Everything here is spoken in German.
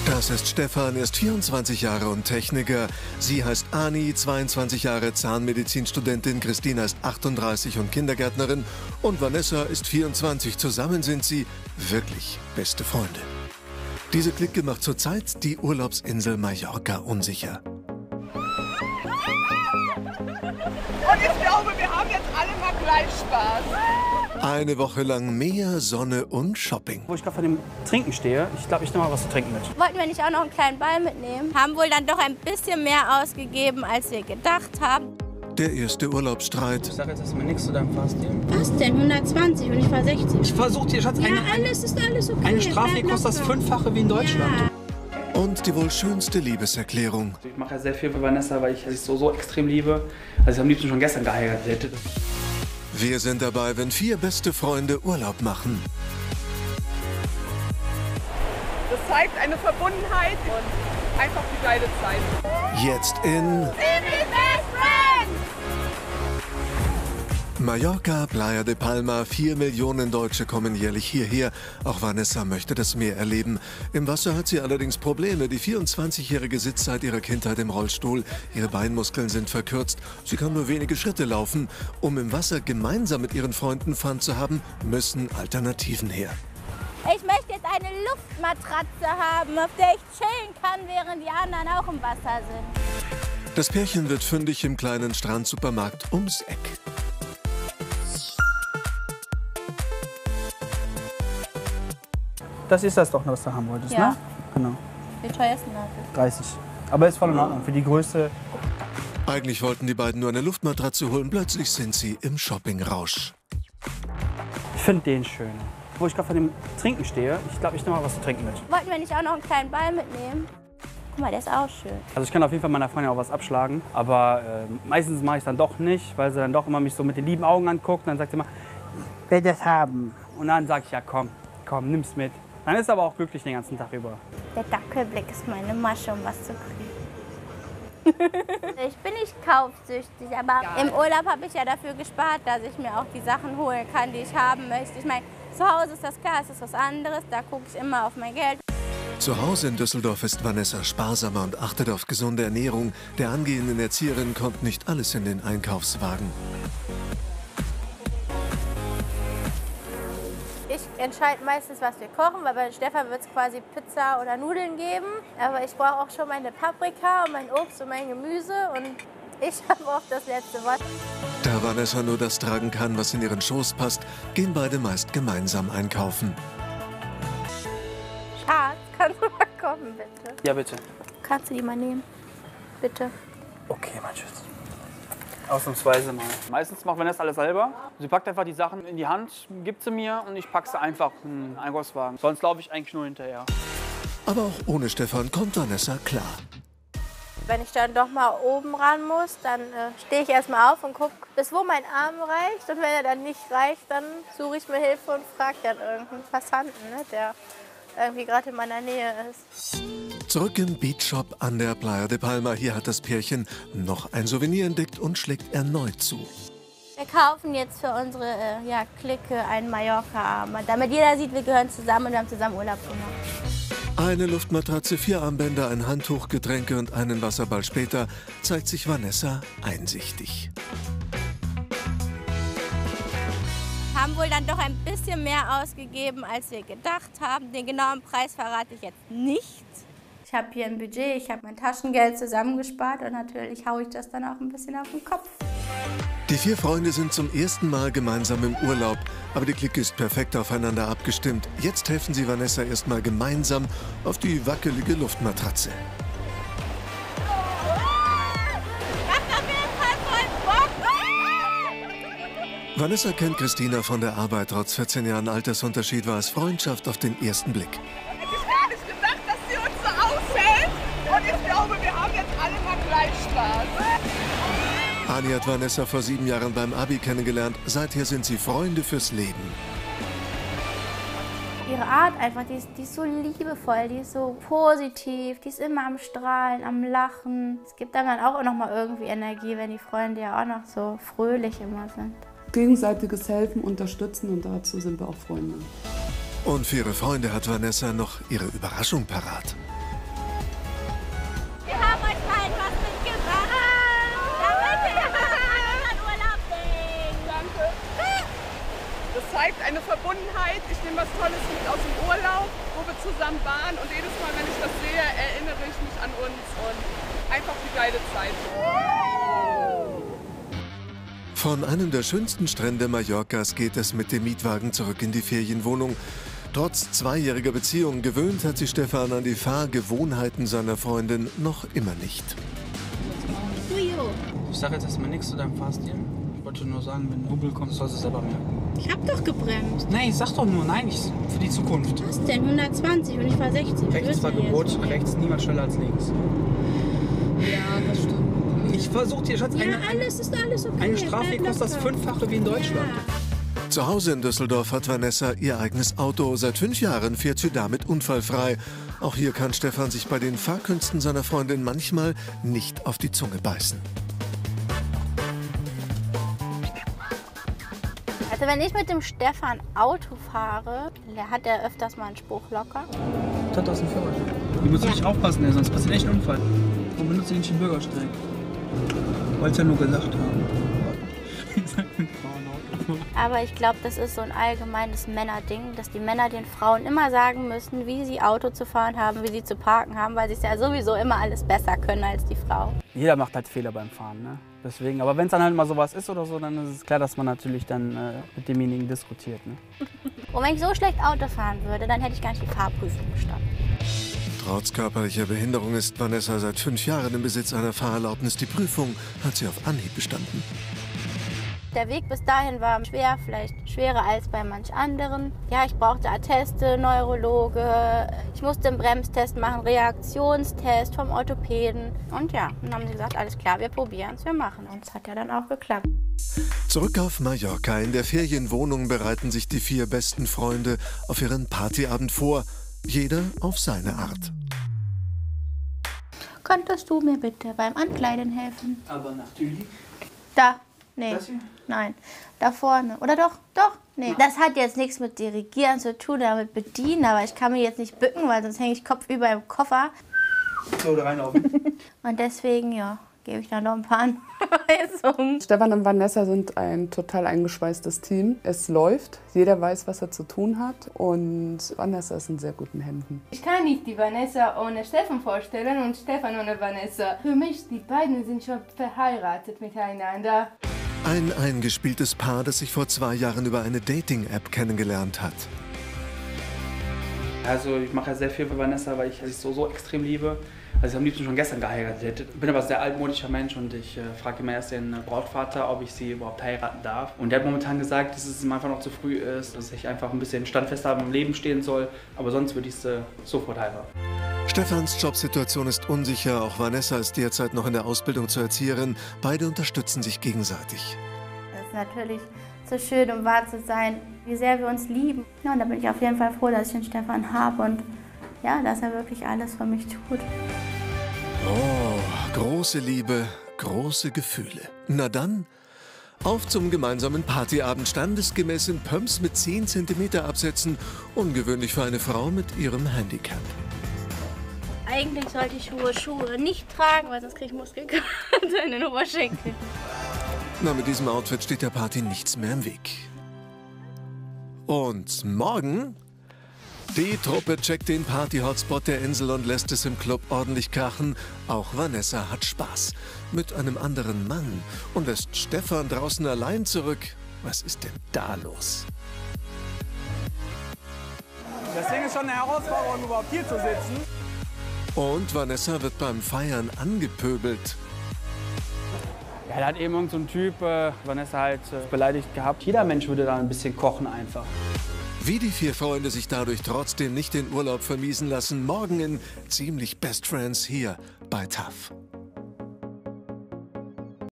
Das ist Stefan, er ist 24 Jahre und Techniker. Sie heißt Ani, 22 Jahre, Zahnmedizinstudentin. Christina ist 38 und Kindergärtnerin. Und Vanessa ist 24. Zusammen sind sie wirklich beste Freunde. Diese Clique macht zurzeit die Urlaubsinsel Mallorca unsicher. Und ich glaube, wir haben jetzt alle mal gleich Spaß. Eine Woche lang Meer, Sonne und Shopping. Wo ich gerade vor dem Trinken stehe, ich glaube, ich nehme mal was zu trinken mit. Wollten wir nicht auch noch einen kleinen Ball mitnehmen? Haben wohl dann doch ein bisschen mehr ausgegeben, als wir gedacht haben. Der erste Urlaubsstreit. Ich sage jetzt erstmal nichts zu deinem Fahrstil. Was denn? 120 und ich war 60. Ich versuche dir, Schatz, Alles ist alles okay. eine Strafe kostet das Fünffache wie in Deutschland. Ja. Und die wohl schönste Liebeserklärung. Ich mache ja sehr viel für Vanessa, weil ich sie so extrem liebe. Also ich am liebsten schon gestern geheiratet hätte. Wir sind dabei, wenn 4 beste Freunde Urlaub machen. Das zeigt eine Verbundenheit und einfach die geile Zeit. Jetzt in Mallorca, Playa de Palma. 4 Millionen Deutsche kommen jährlich hierher. Auch Vanessa möchte das Meer erleben. Im Wasser hat sie allerdings Probleme. Die 24-Jährige sitzt seit ihrer Kindheit im Rollstuhl. Ihre Beinmuskeln sind verkürzt. Sie kann nur wenige Schritte laufen. Um im Wasser gemeinsam mit ihren Freunden Fun zu haben, müssen Alternativen her. Ich möchte jetzt eine Luftmatratze haben, auf der ich chillen kann, während die anderen auch im Wasser sind. Das Pärchen wird fündig im kleinen Strandsupermarkt ums Eck. Das ist das doch, was du haben wolltest, Ja. ne? Genau. Wie teuer ist denn das? 30. Aber ist voll in Ordnung für die Größe. Eigentlich wollten die beiden nur eine Luftmatratze holen. Plötzlich sind sie im Shoppingrausch. Ich finde den schön. Wo ich gerade vor dem Trinken stehe, ich glaube, ich nehme mal was zu trinken mit. Wollten wir nicht auch noch einen kleinen Ball mitnehmen? Guck mal, der ist auch schön. Also ich kann auf jeden Fall meiner Freundin auch was abschlagen, aber meistens mache ich es dann doch nicht, weil sie dann doch immer mich so mit den lieben Augen anguckt und dann sagt sie immer, will das haben? Und dann sage ich, ja komm, nimm's mit. Dann ist sie aber auch glücklich den ganzen Tag über. Der Dackelblick ist meine Masche, um was zu kriegen. Ich bin nicht kaufsüchtig, aber im Urlaub habe ich ja dafür gespart, dass ich mir auch die Sachen holen kann, die ich haben möchte. Ich meine, zu Hause ist das klar, es ist was anderes, da gucke ich immer auf mein Geld. Zu Hause in Düsseldorf ist Vanessa sparsamer und achtet auf gesunde Ernährung. Der angehenden Erzieherin kommt nicht alles in den Einkaufswagen. Ich entscheide meistens, was wir kochen, weil bei Stefan wird es quasi Pizza oder Nudeln geben. Aber ich brauche auch schon meine Paprika und mein Obst und mein Gemüse und ich habe oft das letzte Wort. Da Vanessa nur das tragen kann, was in ihren Schoß passt, gehen beide meist gemeinsam einkaufen. Schatz, kannst du mal kommen, bitte? Ja, bitte. Kannst du die mal nehmen? Bitte. Okay, mein Schatz. Ausnahmsweise mal. Meistens macht Vanessa alles selber. Sie packt einfach die Sachen in die Hand, gibt sie mir und ich packe sie einfach in den Einkaufswagen. Sonst laufe ich eigentlich nur hinterher. Aber auch ohne Stefan kommt Vanessa klar. Wenn ich dann doch mal oben ran muss, dann stehe ich erstmal auf und gucke, bis wo mein Arm reicht. Und wenn er dann nicht reicht, dann suche ich mir Hilfe und frage dann irgendeinen Passanten, ne, der irgendwie gerade in meiner Nähe ist. Zurück im Beachshop an der Playa de Palma. Hier hat das Pärchen noch ein Souvenir entdeckt und schlägt erneut zu. Wir kaufen jetzt für unsere Clique einen Mallorca-Armband, damit jeder sieht, wir gehören zusammen und wir haben zusammen Urlaub gemacht. Eine Luftmatratze, 4 Armbänder, ein Handtuch, Getränke und einen Wasserball später zeigt sich Vanessa einsichtig. Haben wohl dann doch ein bisschen mehr ausgegeben, als wir gedacht haben. Den genauen Preis verrate ich jetzt nicht. Ich habe hier ein Budget, ich habe mein Taschengeld zusammengespart und natürlich haue ich das dann auch ein bisschen auf den Kopf. Die 4 Freunde sind zum ersten Mal gemeinsam im Urlaub, aber die Clique ist perfekt aufeinander abgestimmt. Jetzt helfen sie Vanessa erstmal gemeinsam auf die wackelige Luftmatratze. Vanessa kennt Christina von der Arbeit. Trotz 14 Jahren Altersunterschied war es Freundschaft auf den ersten Blick. Hätte ich gar nicht gedacht, dass sie uns so aushält. Und ich glaube, wir haben jetzt alle mal gleich Spaß. Ani hat Vanessa vor 7 Jahren beim Abi kennengelernt. Seither sind sie Freunde fürs Leben. Ihre Art einfach, die ist so liebevoll, die ist so positiv, die ist immer am Strahlen, am Lachen. Es gibt dann auch noch mal irgendwie Energie, wenn die Freunde ja auch noch so fröhlich immer sind. Gegenseitiges Helfen, Unterstützen und dazu sind wir auch Freunde. Und für ihre Freunde hat Vanessa noch ihre Überraschung parat. mitgebracht. Damit wir unseren Urlaub sehen. Danke. Das zeigt eine Verbundenheit. Ich nehme was Tolles mit aus dem Urlaub, wo wir zusammen waren. Und jedes Mal, wenn ich das sehe, erinnere ich mich an uns und einfach die geile Zeit. Von einem der schönsten Strände Mallorcas geht es mit dem Mietwagen zurück in die Ferienwohnung. Trotz zweijähriger Beziehung gewöhnt hat sich Stefan an die Fahrgewohnheiten seiner Freundin noch immer nicht. Ich sag jetzt erstmal nichts zu deinem Fahrstil. Ich wollte nur sagen, wenn ein Hubbel kommt, sollst du es selber merken. Ich hab doch gebremst. Nein, ich sag doch nur, nein, für die Zukunft. Was denn? 120 und ich war 60. Rechts war Gebot, rechts niemals schneller als links. Ja, das stimmt. Ich versuche dir, Schatz, Ist alles okay. eine Strafe kostet das 5-fache wie in Deutschland. Zu Hause in Düsseldorf hat Vanessa ihr eigenes Auto. Seit 5 Jahren fährt sie damit unfallfrei. Auch hier kann Stefan sich bei den Fahrkünsten seiner Freundin manchmal nicht auf die Zunge beißen. Also wenn ich mit dem Stefan Auto fahre, hat er öfters mal einen Spruch locker. Das aus dem Führerschein. Die muss nicht aufpassen, sonst passiert echt ein Unfall. Und benutzt nicht den Bürgersteig. Wollte ja nur gesagt haben. Aber ich glaube, das ist so ein allgemeines Männerding, dass die Männer den Frauen immer sagen müssen, wie sie Auto zu fahren haben, wie sie zu parken haben, weil sie es ja sowieso immer alles besser können als die Frau. Jeder macht halt Fehler beim Fahren, ne? Deswegen, aber wenn es dann halt mal sowas ist oder so, dann ist es klar, dass man natürlich dann mit demjenigen diskutiert, ne? Und wenn ich so schlecht Auto fahren würde, dann hätte ich gar nicht die Fahrprüfung bestanden. Trotz körperlicher Behinderung ist Vanessa seit 5 Jahren im Besitz einer Fahrerlaubnis. Die Prüfung hat sie auf Anhieb bestanden. Der Weg bis dahin war schwer, vielleicht schwerer als bei manch anderen. Ja, ich brauchte Atteste, Neurologe, ich musste einen Bremstest machen, Reaktionstest vom Orthopäden. Und ja, dann haben sie gesagt, alles klar, wir probieren es, wir machen. Und es hat ja dann auch geklappt. Zurück auf Mallorca. In der Ferienwohnung bereiten sich die 4 besten Freunde auf ihren Partyabend vor. Jeder auf seine Art. Könntest du mir bitte beim Ankleiden helfen? Aber natürlich. Da. Nee. Das hier? Nein. Da vorne. Oder doch? Doch? Nee. Das hat jetzt nichts mit Dirigieren zu tun, damit bedienen, aber ich kann mich jetzt nicht bücken, weil sonst hänge ich kopfüber im Koffer. So, da reinlaufen. Und deswegen, ja, gebe ich da noch ein paar Anweisungen. Stefan und Vanessa sind ein total eingeschweißtes Team. Es läuft, jeder weiß, was er zu tun hat und Vanessa ist in sehr guten Händen. Ich kann nicht die Vanessa ohne Stefan vorstellen und Stefan ohne Vanessa. Für mich, die beiden sind schon verheiratet miteinander. Ein eingespieltes Paar, das sich vor 2 Jahren über eine Dating-App kennengelernt hat. Also ich mache ja sehr viel für Vanessa, weil ich sie so extrem liebe. Also ich habe am liebsten schon gestern geheiratet. Ich bin aber ein sehr altmodischer Mensch und ich frage immer erst den Brautvater, ob ich sie überhaupt heiraten darf. Und der hat momentan gesagt, dass es ihm einfach noch zu früh ist, dass ich einfach ein bisschen standfester im Leben stehen soll. Aber sonst würde ich sie sofort heiraten. Stefans Jobsituation ist unsicher. Auch Vanessa ist derzeit noch in der Ausbildung zur Erzieherin. Beide unterstützen sich gegenseitig. Es ist natürlich so schön, um wahr zu sein, wie sehr wir uns lieben. Ja, und da bin ich auf jeden Fall froh, dass ich den Stefan habe und ja, dass er wirklich alles für mich tut. Oh, große Liebe, große Gefühle. Na dann, auf zum gemeinsamen Partyabend, standesgemäß in Pumps mit 10 cm Absätzen. Ungewöhnlich für eine Frau mit ihrem Handicap. Eigentlich sollte ich hohe Schuhe nicht tragen, weil sonst kriege ich Muskelkater in den Oberschenkeln. Na, mit diesem Outfit steht der Party nichts mehr im Weg. Und morgen? Die Truppe checkt den Party-Hotspot der Insel und lässt es im Club ordentlich krachen. Auch Vanessa hat Spaß. Mit einem anderen Mann. Und lässt Stefan draußen allein zurück. Was ist denn da los? Deswegen ist schon eine Herausforderung, überhaupt hier zu sitzen. Und Vanessa wird beim Feiern angepöbelt. Ja, da hat eben irgend so ein Typ Vanessa halt beleidigt gehabt. Jeder Mensch würde da ein bisschen kochen einfach. Wie die 4 Freunde sich dadurch trotzdem nicht den Urlaub vermiesen lassen, morgen in Ziemlich Best Friends hier bei TAF.